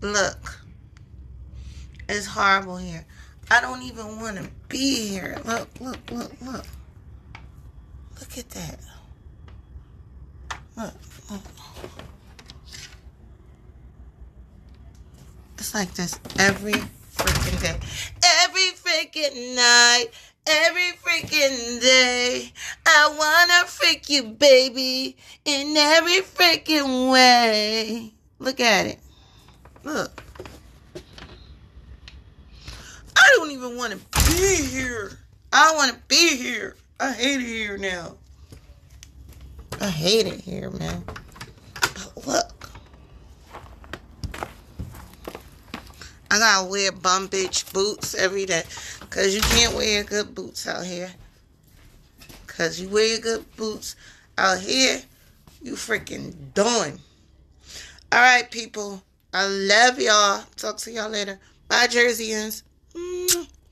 Look. It's horrible here. I don't even want to be here. Look. Look at that. Look. It's like this every freaking day. Every freaking night. Every freaking day. I wanna freak you, baby. In every freaking way. Look at it. Look. I don't even want to be here. I don't want to be here. I hate it here now. I hate it here, man. But look. I gotta wear bum bitch boots every day. Because you can't wear good boots out here. Because you wear good boots out here, you freaking done. Alright, people. I love y'all. Talk to y'all later. Bye, Jerseyans.